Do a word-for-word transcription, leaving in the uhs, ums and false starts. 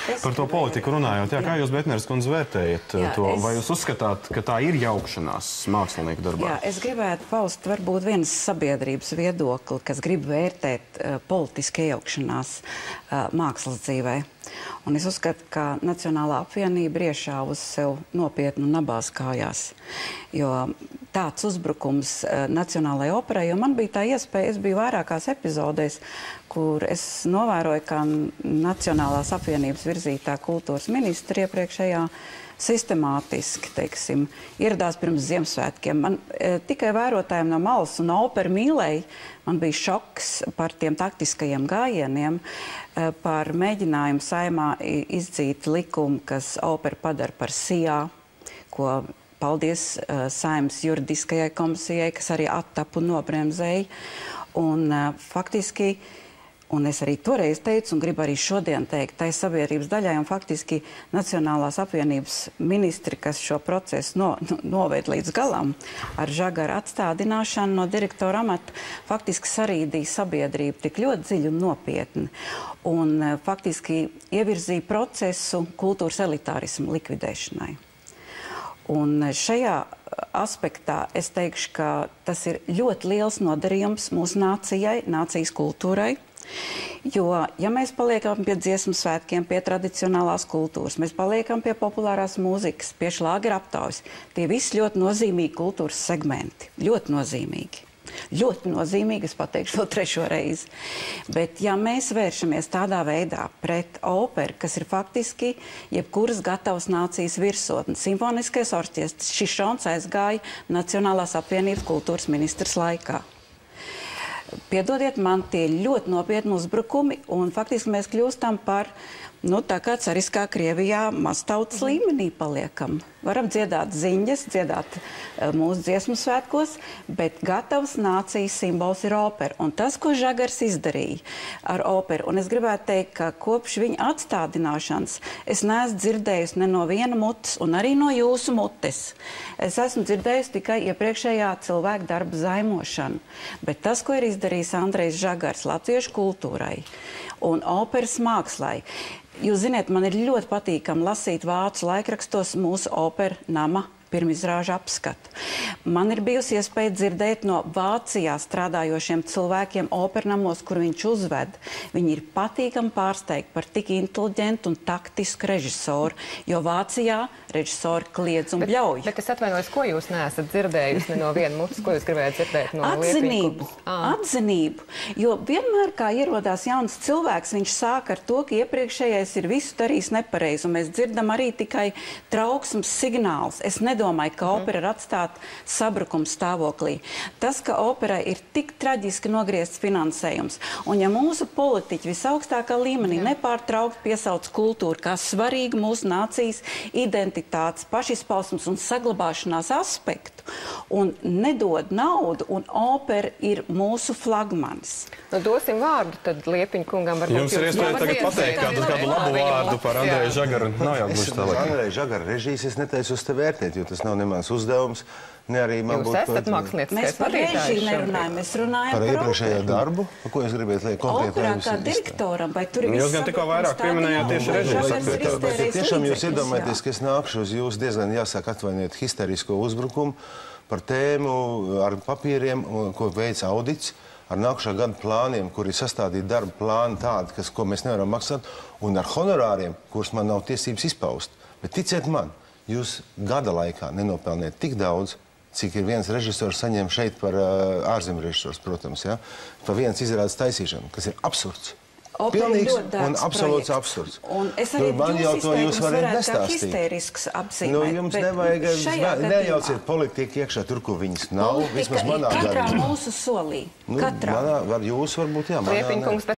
par to politiku runājot. Jā, kā jūs, Betneres kundze, vērtējat jā, to? Es... Vai jūs uzskatāt, ka tā ir jaukšanās mākslinieku darbā? Jā, es gribētu paust varbūt vienas sabiedrības viedokli, kas grib vērtēt uh, politiski iejaukšanās uh, mākslas dzīvē. Un es uzskatu, ka Nacionālā apvienība ir iešāvusi sev nopietnu nabās kājās. Jo tāds uzbrukums uh, Nacionālajai operai, jo man bija tā iespēja, es biju vairākās epizodēs, kur es novēroju, ka Nacionālās apvienības virzītā kultūras ministra iepriekšējā sistemātiski, teiksim, ieradās pirms Ziemassvētkiem. Man e, tikai vērotājiem no malas un opera mīlēji, man bija šoks par tiem taktiskajiem gājieniem, e, par mēģinājumu Saeimā izdzīt likumu, kas operu padara par sijā, ko paldies e, Saeimas juridiskajai komisijai, kas arī attapu un nobremzēja. Un e, faktiski, un es arī toreiz teicu, un gribu arī šodien teikt, tai sabiedrības daļai, un faktiski Nacionālās apvienības ministri, kas šo procesu no, no, noved līdz galam ar Žagara atstādināšanu no direktora amata, faktiski sarīdīja sabiedrību tik ļoti dziļi un nopietni. Un faktiski ievirzīja procesu kultūras elitārismu likvidēšanai. Un šajā aspektā es teikšu, ka tas ir ļoti liels nodarījums mūsu nācijai, nācijas kultūrai. Jo, ja mēs paliekam pie dziesmu svētkiem, pie tradicionālās kultūras, mēs paliekam pie populārās mūzikas, pie šlāgera aptaujas, tie visi ļoti nozīmīgi kultūras segmenti. Ļoti nozīmīgi. Ļoti nozīmīgi, es pateikšu vēl trešo reizi. Bet, ja mēs vēršamies tādā veidā pret operu, kas ir faktiski jebkuras gatavas nācijas virsotnes, simfoniskais orķestris, šis šauns aizgāja Nacionālās apvienības kultūras ministras laikā. Piedodiet man, tie ļoti nopietni uzbrukumi, un faktiski mēs kļūstam par, nu, tā kā cariskā Krievijā maztautas līmenī paliekam. Varam dziedāt ziņas, dziedāt uh, mūsu dziesmu svētkos, bet gatavs nācijas simbols ir opera. Un tas, ko Žagars izdarīja ar operu, un es gribētu teikt, ka kopš viņa atstādināšanas es neesmu dzirdējusi ne no viena mutes, un arī no jūsu mutes. Es esmu dzirdējusi tikai iepriekšējā cilvēka darba zaimošanu. Bet tas, ko ir izdarījis Andrejs Žagars latviešu kultūrai un operas mākslai, jūs ziniet, man ir ļoti patīkami lasīt vācu laikrakstos mūsu opera nama pirmizrāžu apskatu. Man ir bijusi iespēja dzirdēt no Vācijā strādājošiem cilvēkiem opernamos, kur viņš uzved. Viņi ir patīkami pārsteigti par tik inteliģentu un taktisku režisoru, jo Vācijā režisori kliedz un bļauj. Bet, bet es atvainojos, ko jūs neesat dzirdējusi ne no viena mutes, ko jūs gribējāt dzirdēt no Atzinību, atzinību. Jo vienmēr, kā ierodās jauns cilvēks, viņš sāk ar to, ka iepriekšējais ir visu darījis nepareizi, un mēs dzirdam arī tikai trauksmes signāls. Es nedomāju, ka opera ir atstāta sabrukuma stāvoklī. Tas, ka operai ir tik traģiski nogriezts finansējums, un ja mūsu politiķi visaugstākā līmenī nepārtraukt piesauc kultūru kā svarīgu mūsu nācijas identitātes, pašizpausmes un saglabāšanās aspektu, un nedod naudu, un opera ir mūsu flagmanis. Nu, dosim vārdu, tad Liepiņa kungam varbūt jums ir iespēja tagad pateikt kādu, kādu labu vārdu par Andreju Žagaru. Nav jau gluži tā. Andreja Žagara režijas es neteicu uz te vērtēt, jo tas nav ne mans uzdevums, ne arī man būtu... Jūs esat mākslinieckais mēs par režiju nerunājam, mēs runājam par, par iepriekšējo darbu. Ko jūs gribētu liek konkrēti? Operā kā direktoram, vai tur ir viss... Jūs gan tikko vairāk pieminējāt tieši režijas. Tiešām jūs iedomājaties, ka es nākšu uz jūs diezgan jāsāk atvainot histerisko uzbrukumu par tēmu ar papīriem, ko veic audits, ar nākušā gada plāniem, kur ir sastādīti darba plāni tādi, kas, ko mēs nevaram maksāt, un ar honorāriem, kurus man nav tiesības izpaust. Bet ticiet man, jūs gada laikā nenopelniet tik daudz, cik ir viens režisors saņem šeit par uh, ārzemju režisors, protams, ja? Par viens izrādes taisīšanu, kas ir absurds. Pilnīgs un absolūts absurds. Un es arī nu, man jau to jūs varat nestāstīt. Histērisks apzīmēt. Nu, jums nevajag, nejauciet politiku iekšā tur, ko viņas nav. Politika ir katrā mūsu solī. Nu, katrā. Manā, var, jūs varbūt, jā, manā,